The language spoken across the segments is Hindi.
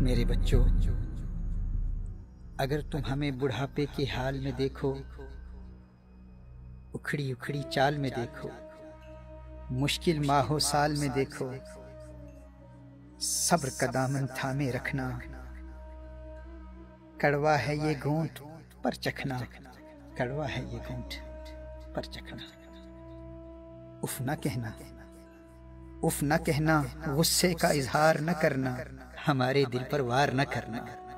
मेरे बच्चों, अगर तुम हमें बुढ़ापे के हाल में देखो, उखड़ी उखड़ी चाल में देखो, मुश्किल माहो साल में देखो, सब्र का दामन थामे रखना। कड़वा है ये घूंट पर चखना, कड़वा है ये घूंट पर चखना। उफ न कहना, उफ न कहना, गुस्से का इजहार न करना, हमारे दिल पर वार न करना।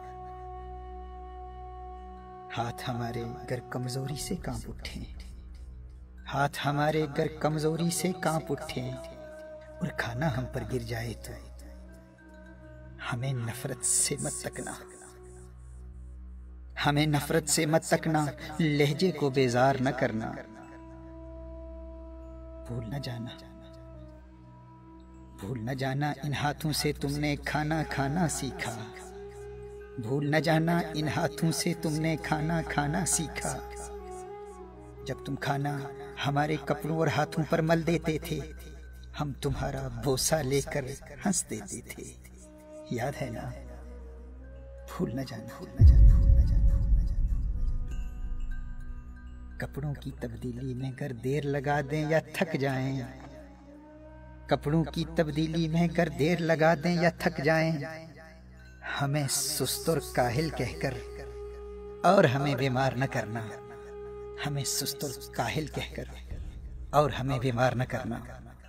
हाथ हमारे गर कमजोरी से कांप उठे, हाथ हमारे गर कमजोरी से कांप उठे और खाना हम पर गिर जाए तो हमें नफरत से मत तकना, हमें नफरत से मत तकना। लहजे को बेजार न करना। भूल न जाना, भूल न जाना इन हाथों से तुमने खाना खाना सीखा। भूल न जाना इन हाथों से तुमने खाना खाना सीखा। जब तुम खाना हमारे कपड़ों और हाथों पर मल देते थे, हम तुम्हारा बोसा लेकर हंस देते थे। याद है ना? भूल न जाना, भूल न जाना, भूल न जाना, भूल न जाना। कपड़ों की तब्दीली में अगर देर लगा दें या थक जाएं, कपड़ों की तब्दीली में अगर देर लगा दें या थक जाएं, हमें सुस्त और काहिल कहकर और हमें बीमार न करना। हमें सुस्त और काहिल कहकर और हमें बीमार न करना।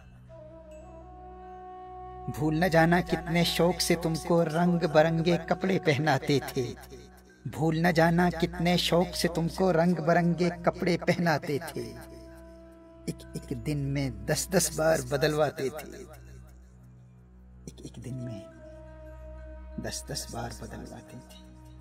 भूल न जाना कितने शौक से तुमको रंग बरंगे कपड़े पहनाते थे। भूल न जाना कितने शौक से तुमको रंग बरंगे कपड़े पहनाते थे। एक एक दिन में 10-10 बार बदलवाते थे। एक एक दिन में 10-10 बार बदलवाते थे।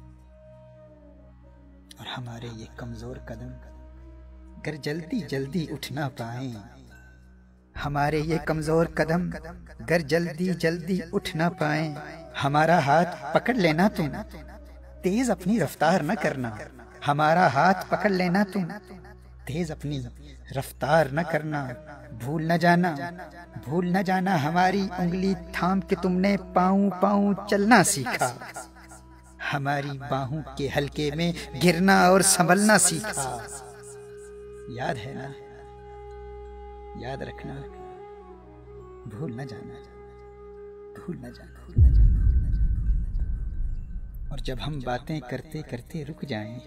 और हमारे ये कमजोर कदम अगर जल्दी जल्दी उठ ना पाए, हमारे ये कमजोर कदम अगर जल्दी जल्दी उठ ना पाए, हमारा हाथ पकड़ लेना तुम, तेज अपनी रफ्तार न करना। हमारा हाथ पकड़ लेना तुम, तेज अपनी रफ्तार न करना। भूल न जाना, भूल न जाना हमारी उंगली थाम के तुमने पाँव पाँव चलना सीखा। हमारी बाहों के हल्के में गिरना और संभलना सीखा। याद है ना? याद रखना। भूल न जाना, भूल न जाना, भूल न जाना, भूल न जाना। और जब हम बातें करते करते रुक जाएं,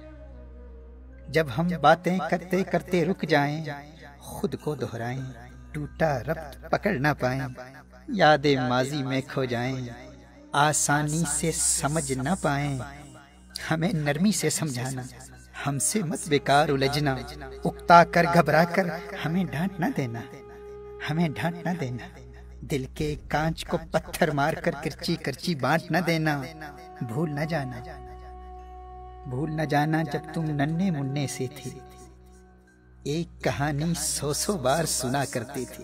जब हम बातें करते करते रुक जाएं, खुद को दोहराएं, टूटा रब्त पकड़ ना पाएं, यादें माजी में खो जाएं, आसानी से समझ ना पाएं, हमें नरमी से समझाना, हमसे मत बेकार उलझना, उकता कर घबरा कर हमें डांट ना देना, हमें डांट ना देना, दिल के कांच को पत्थर मार कर किरची किरची बांट ना देना। भूल न जाना, भूल न जाना जब तुम नन्हे मुन्ने से थे, एक कहानी 100 बार सुना करते थे।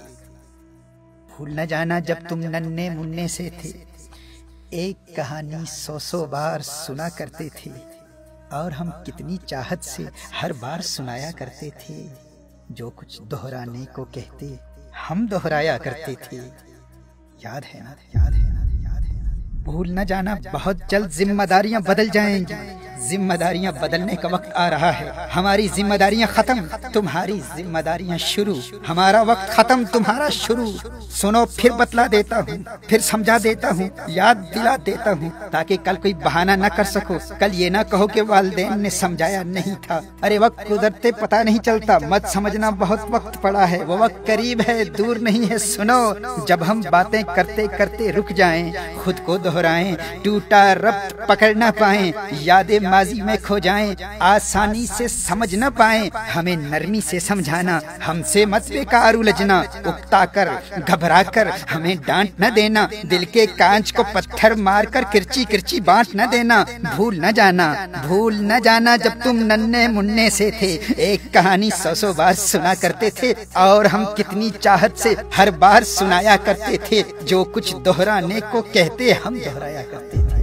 भूल न जाना जब तुम नन्हे मुन्ने से थे, एक कहानी 100 बार सुना करते थे, और हम कितनी चाहत से हर बार सुनाया करते थे। जो कुछ दोहराने को कहते हम दोहराया करते थे। याद है ना? याद है ना? याद है ना? भूल न जाना बहुत जल्द जिम्मेदारियां बदल जाएंगी। जिम्मेदारियां बदलने का वक्त आ रहा है। हमारी जिम्मेदारियां खत्म, तुम्हारी जिम्मेदारियां शुरू। हमारा वक्त खत्म, तुम्हारा शुरू। सुनो, फिर बतला देता हूँ, फिर समझा देता हूँ, याद दिला देता हूँ, ताकि कल कोई बहाना न कर सको। कल ये ना कहो कि वालिदैन ने समझाया नहीं था। अरे वक्त गुजरते पता नहीं चलता, मत समझना बहुत वक्त पड़ा है। वो वक्त करीब है, दूर नहीं है। सुनो, जब हम बातें करते करते रुक जाएं, खुद को दोहराएं, टूटा रब्त पकड़ ना पाएं, यादें माजी में खो जाएं, आसानी से समझ न पाएं, हमें नरमी से समझाना, हमसे मत बेकार उलझना, उकता कर घबरा कर हमें डांट न देना, दिल के कांच को पत्थर मार कर किरची किरची बांट न देना। भूल न जाना, भूल न जाना जब तुम नन्हे मुन्ने से थे, एक कहानी 100 बार सुना करते थे, और हम कितनी चाहत से हर बार सुनाया करते थे। जो कुछ दोहराने को कहते हम दोहराया करते थे।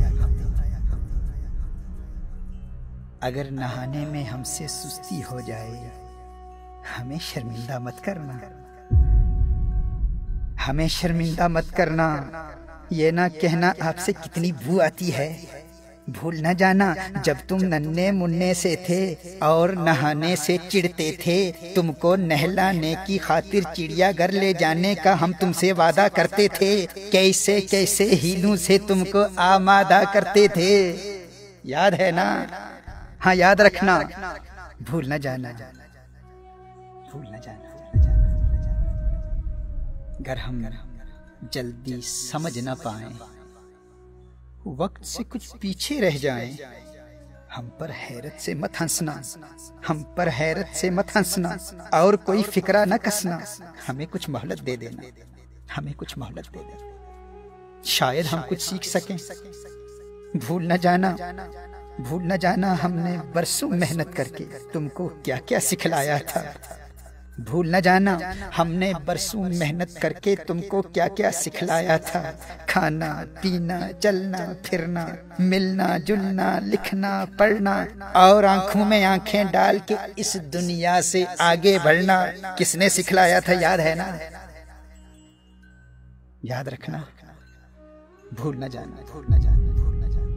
अगर नहाने में हमसे सुस्ती हो जाए, हमें शर्मिंदा मत करना, हमें शर्मिंदा मत करना। ये ना कहना आपसे कितनी बू आती है। भूल न जाना जब तुम नन्हे मुन्ने से थे और नहाने से चिढ़ते थे, तुमको नहलाने की खातिर चिड़ियाघर ले जाने का हम तुमसे वादा करते थे। कैसे कैसे हीलों से तुमको आमादा करते थे। याद है ना? हाँ याद रखना, भूल न जाना, भूल न जाना। अगर हम जल्दी समझ न पाए, वक्त से कुछ पीछे रह जाएं, हम पर हैरत से मत हंसना, हम पर हैरत से मत हंसना और कोई फिक्रा न कसना। हमें कुछ मोहलत दे देना, हमें कुछ मोहलत दे देना, शायद हम कुछ सीख सकें। भूल न जाना, भूल न जाना हमने बरसों मेहनत करके तुमको क्या क्या सिखलाया था। भूल न जाना हमने बरसों मेहनत करके तुमको क्या क्या सिखलाया था। खाना पीना, चलना फिरना, मिलना जुलना, लिखना पढ़ना और आंखों में आंखें डाल के इस दुनिया से आगे बढ़ना। किसने सिखलाया था? याद है ना? याद रखना, भूल न जाना, भूल न जाना, भूल न जाना।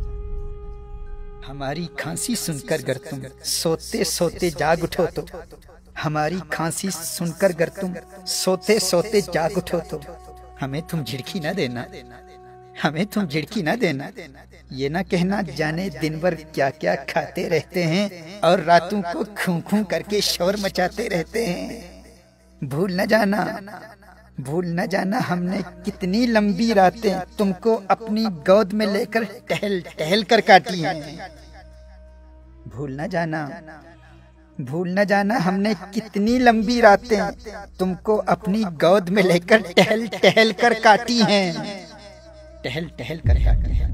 हमारी खांसी सुनकर गर तुम सोते सोते जाग उठो तो, हमारी खांसी सुनकर गर तुम सोते सोते जाग उठो तो हमें तुम झिड़की न देना, हमें तुम झिड़की न देना। ये ना कहना जाने दिन भर क्या क्या खाते रहते हैं और रातों को खूं खूं करके शोर मचाते रहते हैं। भूल न जाना, भूल न जाना हमने कितनी लंबी रातें तुमको अपनी गोद में लेकर टहल टहल कर काटी हैं। भूल न जाना, भूल न जाना हमने कितनी लंबी रातें तुमको अपनी गोद में लेकर टहल टहल कर काटी हैं, टहल टहल कर काटी हैं।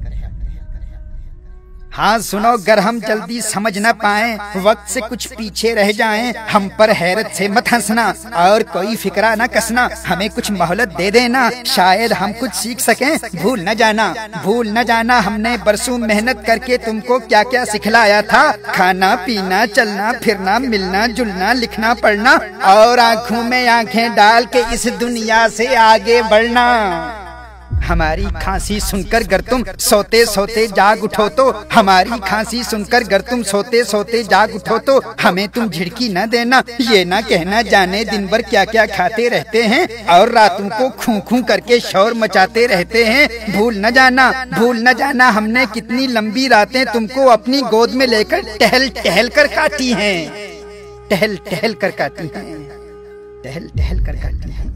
हाँ सुनो, अगर हम जल्दी समझ न पाएं, वक्त से कुछ पीछे रह जाएं, हम पर हैरत से मत हंसना और कोई फिक्रा न कसना। हमें कुछ मोहलत दे देना, शायद हम कुछ सीख सकें। भूल न जाना, भूल न जाना हमने बरसों मेहनत करके तुमको क्या क्या सिखलाया था। खाना पीना, चलना फिरना, मिलना जुलना, लिखना पढ़ना और आंखों में आंखें डाल के इस दुनिया से आगे बढ़ना। हमारी खांसी सुनकर गर तुम सोते सोते जाग उठो तो, हमारी खांसी सुनकर गर तुम सोते सोते जाग उठो तो हमें तुम झिड़की न देना। ये ना कहना जाने दिन भर क्या क्या खाते रहते हैं और रातों को खूं खूं करके शोर मचाते रहते हैं। भूल न जाना, भूल न जाना हमने कितनी लंबी रातें तुमको अपनी गोद में लेकर टहल टहल कर काटी हैं, टहल टहल कर काटी हैं, टहल टहल कर काटी हैं।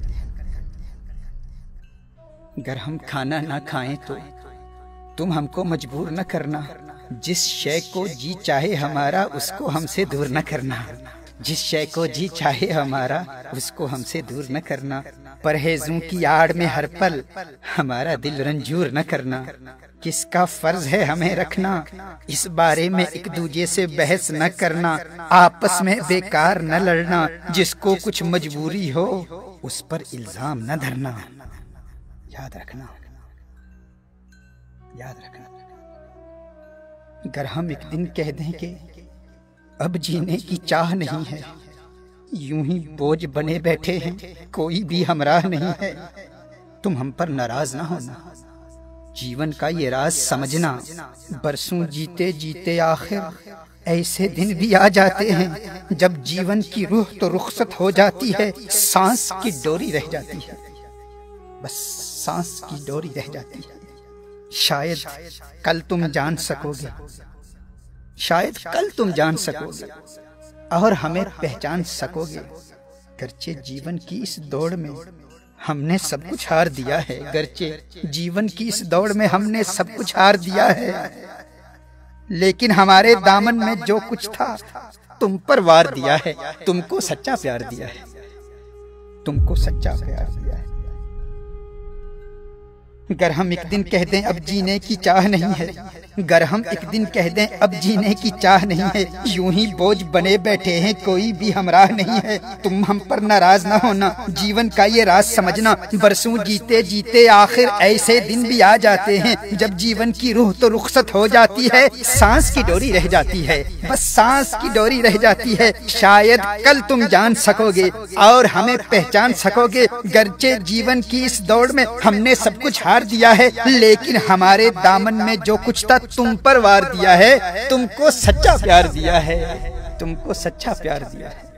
अगर हम खाना ना खाएं तो तुम हमको मजबूर न करना। जिस शय को जी चाहे हमारा उसको हमसे दूर न करना, जिस शय को जी चाहे हमारा उसको हमसे दूर न करना। परहेजों की आड़ में हर पल हमारा दिल रंजूर न करना। किसका फर्ज है हमें रखना, इस बारे में एक दूजे से बहस न करना। आपस में बेकार न लड़ना, जिसको कुछ मजबूरी हो उस पर इल्जाम न धरना। याद रखना, याद रखना। अगर हम एक दिन कह दें कि अब जीने की चाह नहीं है, यूं ही बोझ बने बैठे हैं, कोई भी हमराह नहीं है, तुम हम पर नाराज ना होना। जीवन का ये राज समझना, बरसों जीते जीते आखिर ऐसे दिन भी आ जाते हैं जब जीवन की रूह तो रुखसत हो जाती है, सांस की डोरी रह जाती है, बस सांस की डोरी रह जाती है। शायद कल तुम जान सकोगे, शायद कल तुम जान सकोगे और हमें पहचान सकोगे। गर्चे जीवन की इस दौड़ में हमने सब कुछ हार दिया है, गर्चे जीवन की इस दौड़ में हमने सब कुछ हार दिया है, लेकिन हमारे दामन में जो कुछ था तुम पर वार दिया है, तुमको सच्चा प्यार दिया है, तुमको सच्चा प्यार दिया है। अगर हम एक दिन कह दें अब जीने की चाह नहीं है, अगर हम एक दिन कह दें अब जीने की चाह नहीं है, यूं ही बोझ बने बैठे हैं, कोई भी हमराह नहीं है, तुम हम पर नाराज ना होना। जीवन का ये राज समझना, बरसों जीते जीते आखिर ऐसे दिन भी आ जाते हैं जब जीवन की रूह तो रुखसत हो जाती है, सांस की डोरी रह जाती है, बस सांस की डोरी रह जाती है। शायद कल तुम जान सकोगे और हमें पहचान सकोगे। गर्चे जीवन की इस दौड़ में हमने सब कुछ हार झाड़ दिया है, लेकिन हमारे दामन में जो कुछ था तुम पर वार दिया है। तुमको सच्चा प्यार दिया है, तुमको सच्चा प्यार दिया है।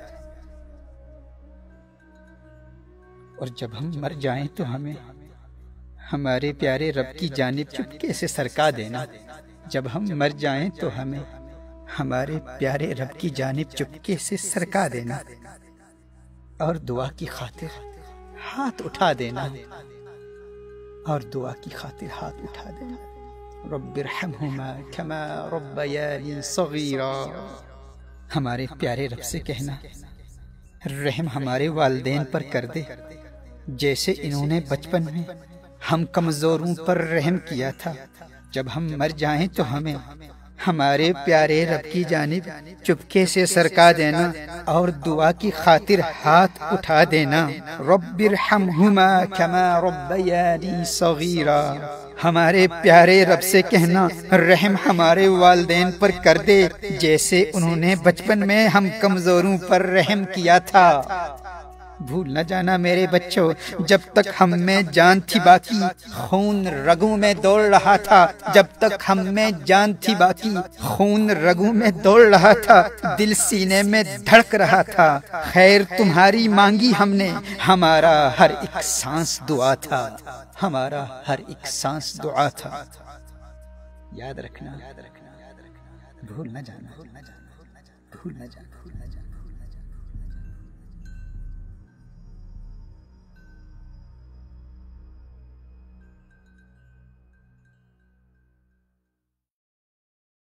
और जब हम मर जाएं तो हमें हमारे प्यारे रब की जानिब चुपके से सरका देना। जब हम मर जाएं तो हमें हमारे प्यारे रब की जानिब चुपके से सरका देना और दुआ की खातिर हाथ उठा देना, और दुआ की खातिर हाथ उठा देना। रब्बिरहमहुमा कमा रब्बयानी सगीरा। हमारे प्यारे रब से कहना, रहम हमारे वालिदैन पर कर दे, जैसे इन्होंने बचपन में हम कमजोरों पर रहम किया था। जब हम मर जाएं तो हमें हमारे प्यारे रब की जानिब चुपके से सरका देना और दुआ की खातिर हाथ उठा देना। रब्बिरहमहुमा कमा रब्बयानी सगीरा। हमारे प्यारे रब से कहना, रहम हमारे वालिदैन पर कर दे, जैसे उन्होंने बचपन में हम कमजोरों पर रहम किया था। भूल न जाना मेरे बच्चों, जब तक हम में जान थी बाकी खून रगों में दौड़ रहा था। जब तक हम में जान थी बाकी खून रगों में दौड़ रहा था, दिल सीने में धड़क रहा था। खैर तुम्हारी मांगी हमने, हमारा हर एक सांस दुआ था, हमारा हर एक सांस दुआ था। याद रखना, भूल न जाना, भूल न जाना।